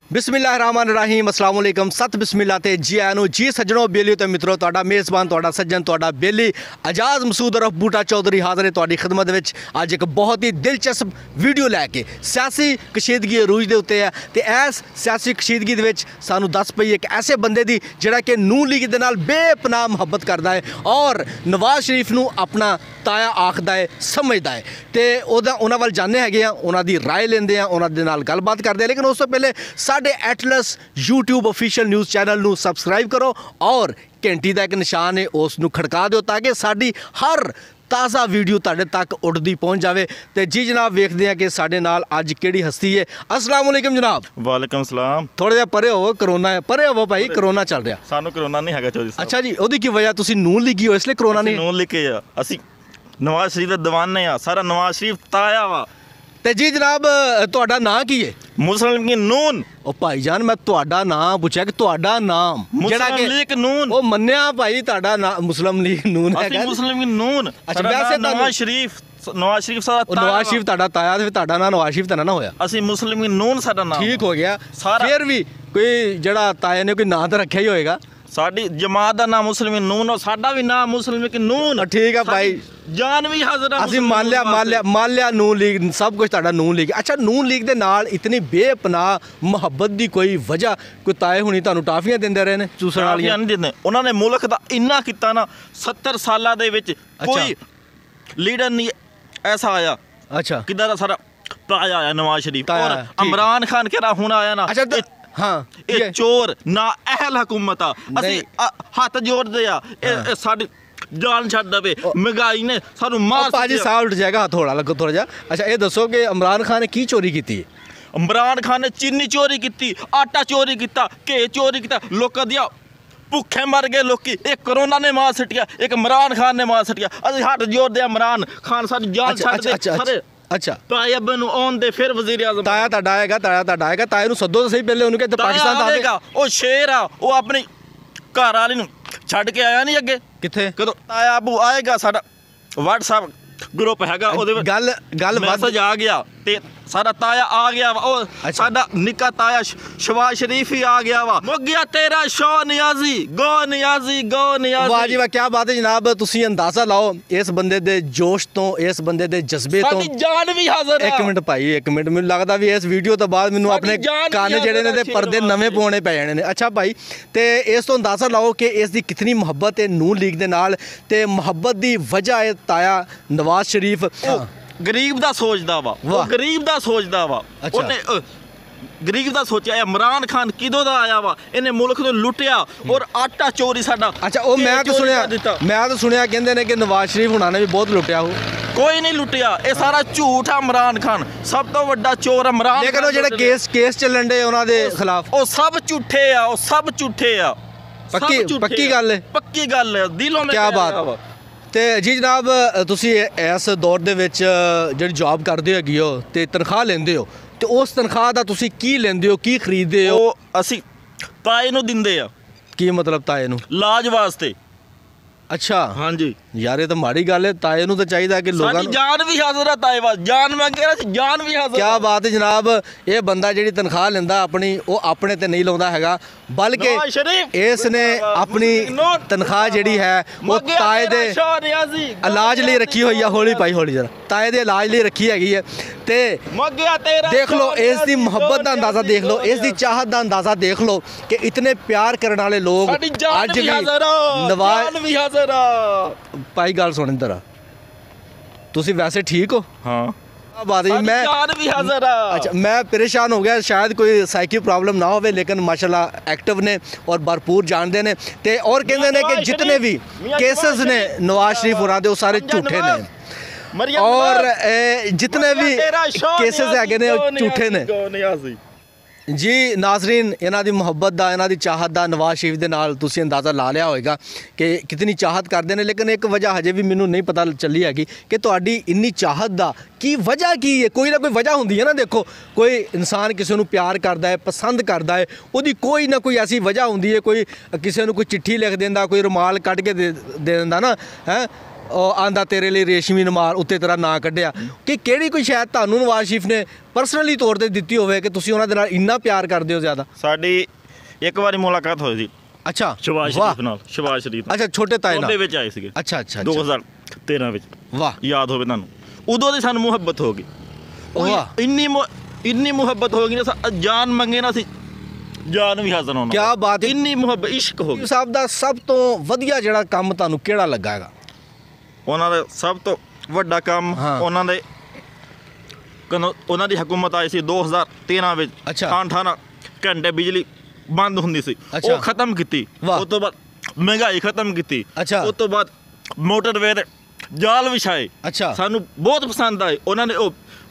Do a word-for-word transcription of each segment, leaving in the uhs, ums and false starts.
बिस्मिल्लाहिर्रहमानिर्रहीम अस्सलाम वालेकुम सत बिस्मिल्लाह ते जी आनू जी सज्जनों बेली तो मित्रों तुहाडा मेज़बान तुहाडा सज्जन तुहाडा बेली आजाद मसूद रफ बूटा चौधरी हाज़र है तुहाडी खिदमत विच अज एक बहुत ही दिलचस्प वीडियो लैके सियासी कशीदगी अरूज दे उत्ते है ते इस सियासी कशीदगी दे विच सानू दस पई एक ऐसे बंदे दी जिहड़ा कि नून लीग दे नाल बेपनाह मुहब्बत करदा है और नवाज शरीफ नू अपना ताया आखदा है समझदा है ते ओहदा उन्हां वल जाने हैगे आ उन्हां दी राय लेंदे आ उन्हां दे नाल गलबात करदे आ लेकिन उस तो पहले साडे Atlas YouTube official news channel नू सबसक्राइब करो और घंटी दा एक निशान है उस नू खड़का दो ताकि साडी हर ताज़ा वीडियो तुहाडे तक उड़दी पहुँच जाए। तो जी जनाब वेखते हैं कि साडे नाल अज किहड़ी हस्ती है। अस्सलाम वालेकुम जनाब। वालेकुम सलाम। थोड़ा जिहा परे होवो करोना है परे होवो भाई करोना चल रहा सानू करोना नहीं हैगा चौधरी साहब। अच्छा जी ओहदी की वजह तुसीं नून लीगी हो इसलिए करोना नहीं नून लिखे आ असी नवाज शरीफ दे दीवाने आ सारा नवाज शरीफ ताया वा। ते जी जनाब तुहाडा नाम की है? मुस्लिम लीग नून। ओ भाईजान मैं तुहाडा नाम पूछा कि तुहाडा नाम मुस्लिम लीग नून ओ मन्निया भाई तुहाडा नाम मुस्लिम लीग नून है असी मुस्लिम लीग नून। अच्छा वैसे नवाज शरीफ नवाज शरीफ सारा ताया नवाज शरीफ तुहाडा ताया ते तुहाडा नाम नवाज शरीफ ता ना होया असी मुस्लिम लीग नून साडा नाम ठीक हो गया सारा फिर भी कोई जड़ा ताया ने कोई नाम तो रखा ही होएगा साडी जमात दा नाम मुस्लिम लीग नून और साडा भी नाम मुस्लिम लीग नून। ठीक है भाई जान भी हाज़र है असि मान लिया मान लिया मान लिया नून लीग सब कुछ तुहाडा नून लीग। अच्छा नून लीग दे नाल इतनी बेपनाह मुहब्बत दी कोई वजह कोई ताए हुणी तुहानू टाफियां दिंदे रहे ने चूसण वालियां नहीं दिंदे उन्हां ने मुल्क दा इन्ना कीता ना सत्तर सालां दे विच कोई लीडर नहीं ऐसा आया। अच्छा किधर दा सारा ताया आया नवाज शरीफ और इमरान खान केरा हुण आया ना। अच्छा हाँ ये चोर ना अहल हुकूमत आ असी हाथ जोड़दे आ ए साडी जान छड़ दवे महंगाई ने सानू मार पाजी साह उठ जाएगा हाथ थोड़ा लगो थोड़ा जा। अच्छा ये दसो कि इमरान खान ने की चोरी की? इमरान खान ने चीनी चोरी की आटा चोरी किया घे चोरी किया लोकां दियां भुखे मर गए लोग एक कोरोना ने मार सटिया एक इमरान खान ने मार सटिया असी हाथ जोड़दे इमरान खान साडी जान छड़ दे सारे। अच्छा ताया बनु ऑन दे फिर वजीर आज़म ताया ताड़ा आएगा ताया ताड़ा आएगा ताया नु सदो तो सही पहले उन्हें कहते पाकिस्तान दा आएगा ओ शेर आ ओ अपनी घर वाली नु छड़ के आया नहीं अगे किथे कदों ताया अबू आएगा साडा व्हाट्सएप ग्रुप हैगा ओदे गल गल मैसेज आ गया ते साडा ताया आ गया वा ओ साडा निक्का ताया शवाज शरीफ ही आ गया वा मुक गया तेरा show Niazi go Niazi go Niazi. वाह जी वाह क्या बात है जनाब तुसी अंदाजा लाओ इस बंदे दे जोश तो इस बंदे दे जज्बे तो साडी जान भी हाज़र है। एक मिनट भाई एक मिनट मैनूं लगदा भी इस वीडियो तो बाद मैनूं अपने कान जेहड़े ने ते पर्दे नवे पाने पै जाने ने। अच्छा भाई ते इस तो अंदाजा लाओ कि इस दी कितनी मुहब्बत है नून लीग दे नाल ते मुहब्बत दी वजह है ताया नवाज शरीफ गरीब दा सोचदा वा वो गरीब दा सोचदा वा ओने गरीब दा सोचा इमरान खान किदों दा आया वा इन्हें मुल्क नूं लुटिया और आटा चोरी साडा। अच्छा ओ मैं तो सुनिया मैं तो सुनिया कहंदे ने कि नवाज शरीफ हुणा ने भी बहुत लुटिया हो। कोई नहीं लुटिया ये सारा झूठ है इमरान खान सब तो वड्डा चोर इमरान। लेकिन वो जेड़े केस केस चलन दे उन्हां दे खिलाफ ओ सब झूठे आ ओ सब झूठे आ पक्की पक्की गल है पक्की गल है दिलों में क्या बात। तो जी जनाब तुसी इस दौर दे विच जिहड़ी जॉब करदे हैगी हो ते तनख्वाह लेंदे हो तो उस तनख्वाह दा तुसी की लेंदे हो की खरीददे हो? असी ताए नूं दिंदे आ। की मतलब ताए नूं? लाज वास्ते। अच्छा हाँ जी यार ये तो माड़ी गल है ताए नूं तो चाहिए कि लोगों जान भी हाज़र है ताए वास जान मैं कह रहा जान भी हाज़र। क्या बात है जनाब ये बंदा जिहड़ी तनख्वाह लेंदा अपनी वो अपने ते नहीं लाउंदा हैगा बल्कि इसने अपनी तनख्वाह जिहड़ी है वो ताए दे इलाज लिए रखी हुई है। होली पाई होली जरा ताए दे इलाज लिए रखी हैगी है ते देख लो इस दी मुहब्बत दा अंदाज़ा देख लो इस दी चाहत दा अंदाज़ा देख लो कि इतने प्यार करने वाले लोग अज भी नवाज भाई गल सुन इधर तुसी वैसे ठीक हो? हाँ बात है मैं अच्छा मैं परेशान हो गया शायद कोई साइकी प्रॉब्लम ना होवे लेकिन माशाल्लाह एक्टिव ने और भरपूर जानते ने ते और कहते ने कि जितने भी केसेस ने नवाज शरीफ होना दे वो सारे झूठे ने और जितने भी केसेस हैगे ने वो झूठे ने। जी नाजरीन इन्हां दी मुहब्बत दा इन्हां दी चाहत दा नवाज शरीफ दे नाल तुसीं अंदाज़ा ला लिया होएगा कि कितनी चाहत करदे ने लेकिन एक वजह हजे भी मैनूं नहीं पता चली हैगी कि तुहाडी इन्नी चाहत दा की वजह की है। कोई ना कोई वजह हुंदी है ना देखो कोई इंसान किसी नूं प्यार करदा है पसंद करदा है उहदी कोई ना कोई ऐसी वजह हुंदी है कोई किसी नूं कोई चिट्ठी लिख देंदा कोई रुमाल कढ के दे देंदा ना है ਉਹ ਆਂਦਾ ਤੇਰੇ ਲਈ ਰੇਸ਼ਮੀ ਨਮਾਰ ਉੱਤੇ ਤੇਰਾ ਨਾਂ ਕੱਢਿਆ ਕਿ ਕਿਹੜੀ ਕੋਈ ਸ਼ਾਇਦ ਤੁਹਾਨੂੰ ਨਵਾਜ਼ ਸ਼ਰੀਫ ਨੇ ਪਰਸਨਲੀ ਤੌਰ ਤੇ ਦਿੱਤੀ ਹੋਵੇ ਕਿ ਤੁਸੀਂ ਉਹਨਾਂ ਦੇ ਨਾਲ ਇੰਨਾ ਪਿਆਰ ਕਰਦੇ ਹੋ ਜ਼ਿਆਦਾ? ਸਾਡੀ ਇੱਕ ਵਾਰੀ ਮੁਲਾਕਾਤ ਹੋਈ ਸੀ ਅੱਛਾ ਸ਼ਬਾਜ਼ ਸ਼ਰੀਫ ਨਾਲ, ਸ਼ਬਾਜ਼ ਸ਼ਰੀਫ ਅੱਛਾ ਛੋਟੇ ਤਾਏ ਨਾਲ ਉਹਦੇ ਵਿੱਚ ਆਏ ਸੀਗੇ ਅੱਛਾ ਅੱਛਾ ਦੋ ਹਜ਼ਾਰ ਤੇਰਾਂ ਵਿੱਚ। ਵਾਹ ਯਾਦ ਹੋਵੇ ਤੁਹਾਨੂੰ, ਉਦੋਂ ਦੀ ਸਾਨੂੰ ਮੁਹੱਬਤ ਹੋ ਗਈ। ਵਾਹ ਇੰਨੀ ਮੁ- ਇੰਨੀ ਮੁਹੱਬਤ ਹੋ ਗਈ ਨਾ, ਸਾ- ਜਾਨ ਮੰਗੇ ਨਾ ਸੀ ਜਾਨ ਵੀ ਹਾਜ਼ਰ ਹੋਣਾ। ਕਿਆ ਬਾਤ ਹੈ। ਇੰਨੀ ਮੁਹੱਬਤ ਇਸ਼ਕ ਹੋ ਗਈ। ਸਾਹਿਬ ਦਾ ਸਭ ਤੋਂ ਵਧੀਆ ਜਿਹੜਾ ਕੰਮ ਤੁਹਾਨੂੰ ਕਿਹੜਾ ਲੱਗਾ ਹੈਗਾ? ਉਹਨਾਂ ਦਾ ਸਭ ਤੋਂ ਵੱਡਾ ਕੰਮ ਹਾਂ। ਉਹਨਾਂ ਦੇ ਕਦੋਂ ਉਹਨਾਂ ਦੀ ਹਕੂਮਤ ਆਈ ਸੀ ਦੋ ਹਜ਼ਾਰ ਤੇਰਾਂ ਵਿੱਚ, ਅੱਛਾ। ਅਠਾਰਾਂ ਅਠਾਰਾਂ ਘੰਟੇ ਬਿਜਲੀ ਬੰਦ ਹੁੰਦੀ ਸੀ, ਅੱਛਾ। ਉਹ ਖਤਮ ਕੀਤੀ। ਵਾਹ। ਉਸ ਤੋਂ ਬਾਅਦ ਮਹਿੰਗਾਈ ਖਤਮ ਕੀਤੀ। ਅੱਛਾ। ਉਸ ਤੋਂ ਬਾਅਦ ਮੋਟਰਵੇ ਦੇ ਜਾਲ ਵਿਛਾਏ, ਅੱਛਾ ਸਾਨੂੰ ਬਹੁਤ ਪਸੰਦ ਆਏ ਉਹਨਾਂ ਨੇ। ਉਹ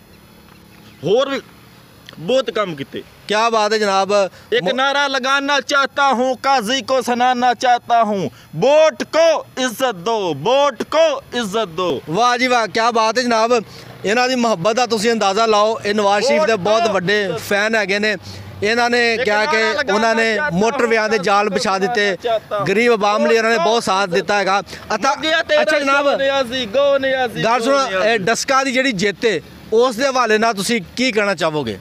ਹੋਰ ਵੀ बहुत काम किए। क्या बात है जनाब। एक नारा लगाना चाहता हूँ, काजी को सुनाना चाहता हूँ, वोट को इज्जत दो, वोट को इज्जत दो। वाह जी वाह, क्या बात है जनाब। इन्हों की मुहब्बत का तुसीं अंदाज़ा लाओ। ये नवाज शरीफ के बहुत बड़े फैन हैगे ने। इन्होंने क्या कि उन्होंने मोटरवेयां दे जाल बिछा दिते, गरीब आवाम लिए उन्होंने बहुत साथ दिता है। अच्छा जनाब गल सुनो, डस्का की जिहड़ी जित है उस दे हवाले नाल तुसीं की कहना चाहोगे?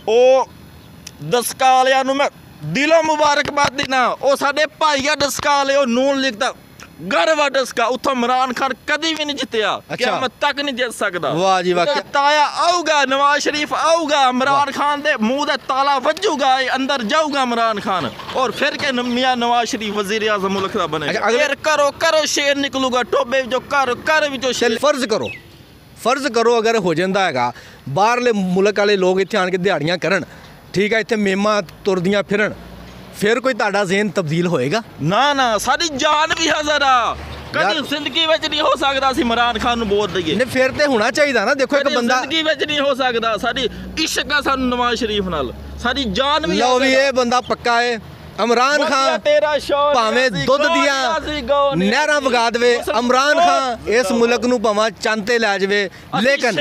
ਉਹ ਡਸਕਾ ਵਾਲਿਆਂ ਨੂੰ ਮੈਂ ਦਿਲੋਂ ਮੁਬਾਰਕਬਾਦ ਦੇਣਾ। ਉਹ ਸਾਡੇ ਭਾਈ ਆ ਡਸਕਾ ਵਾਲੇ, ਉਹ ਨੂਨ ਲਿਖਦਾ ਗਰਵ ਆ ਡਸਕਾ। ਉੱਥੋਂ ਇਮਰਾਨ ਖਾਨ ਕਦੀ ਵੀ ਨਹੀਂ ਜਿੱਤਿਆ, ਕਿਆਮਤ ਤੱਕ ਨਹੀਂ ਜਿੱਤ ਸਕਦਾ। ਵਾਹ ਜੀ ਵਾਹ। ਤਾਇਆ ਆਊਗਾ, ਨਵਾਜ਼ ਸ਼ਰੀਫ ਆਊਗਾ, ਇਮਰਾਨ ਖਾਨ ਦੇ ਮੂੰਹ ਦਾ ਤਾਲਾ ਵੱਜੂਗਾ, ਅੰਦਰ ਜਾਊਗਾ ਇਮਰਾਨ ਖਾਨ, और फिर के मियाँ नवाज शरीफ वजीर आजम मुल्क का बने। फिर करो करो शेर निकलूगा टोबे जो कर कर जो शेर। फर्ज करो फर्ज करो अगर हो जाता है बाहरले मुल्क वाले लोग इत्थे आन के दिहाड़ियां करन, ठीक है, इत्थे मेमा तुरदियां फिरन, फिर कोई ताड़ा ज़हन तब्दील होएगा? ना ना, सारी जान भी हाज़र आ। कभी जिंदगी में नहीं हो सकता सी इमरान खान नूं बोल दईए। नहीं फिर ते होना चाहिए ना। देखो एक बंदा जिंदगी में नहीं हो सकता। सारी इश्क आ सानूं नवाज शरीफ नाल, सारी जान भी। लो भी ये बंदा पक्का है। इमरान खान भावें दुध दियां नहरां वगा देवे, इमरान खान इस मुल्क नूं भावें चंद ते लै जावे, लेकिन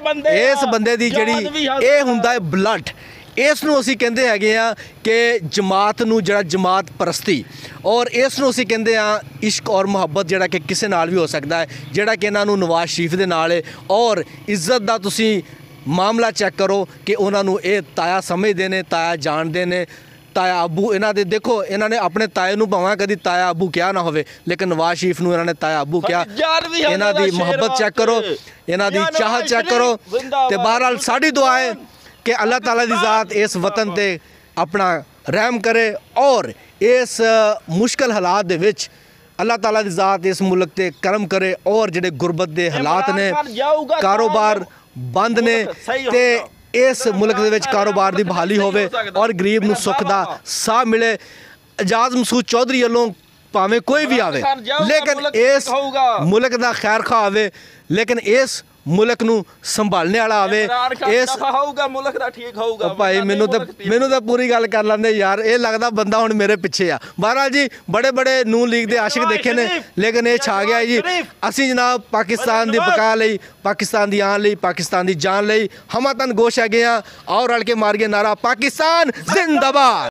इस बंदे दी जिहड़ी ਇਹ ਹੁੰਦਾ ਹੈ ਬਲੱਡ, ਇਸ ਨੂੰ ਅਸੀਂ ਕਹਿੰਦੇ ਹੈਗੇ ਆ ਕਿ ਜਮਾਤ ਨੂੰ ਜਿਹੜਾ ਜਮਾਤ ਪਰਸਤੀ, ਔਰ ਇਸ ਨੂੰ ਅਸੀਂ ਕਹਿੰਦੇ ਆ ਇਸ਼ਕ ਔਰ ਮੁਹੱਬਤ ਜਿਹੜਾ ਕਿ ਕਿਸੇ ਨਾਲ ਵੀ ਹੋ ਸਕਦਾ ਹੈ, ਜਿਹੜਾ ਕਿ ਇਹਨਾਂ ਨੂੰ ਨਵਾਜ਼ ਸ਼ਰੀਫ ਦੇ ਨਾਲ ਹੈ। ਔਰ ਇੱਜ਼ਤ ਦਾ ਤੁਸੀਂ ਮਾਮਲਾ ਚੈੱਕ ਕਰੋ ਕਿ ਉਹਨਾਂ ਨੂੰ ਇਹ ਤਾਇਆ ਸਮਝਦੇ ਨੇ, ਤਾਇਆ ਜਾਣਦੇ ਨੇ, ਤਾਇਆ ਆਬੂ ਇਹਨਾਂ ਦੇ। ਦੇਖੋ ਇਹਨਾਂ ਨੇ ਆਪਣੇ ਤਾਏ ਨੂੰ ਭਾਵੇਂ ਕਦੀ ਤਾਇਆ ਆਬੂ ਕਿਹਾ ਨਾ ਹੋਵੇ, ਲੇਕਿਨ ਨਵਾਜ਼ ਸ਼ਰੀਫ ਨੂੰ ਇਹਨਾਂ ਨੇ ਤਾਇਆ ਆਬੂ ਕਿਹਾ। ਇਹਨਾਂ ਦੀ ਮੁਹੱਬਤ ਚੈੱਕ ਕਰੋ, ਇਹਨਾਂ ਦੀ ਚਾਹਤ ਚੈੱਕ ਕਰੋ। ਤੇ ਬਹਰਹਾਲ ਸਾਡੀ ਦੁਆ ਹੈ कि अल्लाह ताला दी ज़ात इस वतन ते अपना रहम करे, और इस मुश्किल हालात दे विच अल्लाह ताला दी ज़ात इस मुल्क ते करम करे, और जिहड़े गुरबत दे हालात ने, कारोबार बंद ने, ते इस मुल्क दे विच कारोबार दी बहाली होवे और गरीब नूं सुख दा साह मिले। एजाज मसूद चौधरी वालों भावें कोई भी आवे, लेकिन इस मुल्क दा खैर खा आवे, लेकिन इस मुल्क नूं संभालने वाला आवे। इस मुल्क दा ठीक होगा भाई मैनू तो मैनू तो पूरी गल कर लेंदे यार, ये लगता बंदा हुण मेरे पिछे आ। बहरहाल जी बड़े बड़े नून लीग के आशिक देखे ने, लेकिन ये छा गया जी। असी जनाब पाकिस्तान की बका लई, पाकिस्तान की आन लई, पाकिस्तान की जान लई हम तन गोश है गए। आओ रल के मारिए नारा पाकिस्तान जिंदाबाद।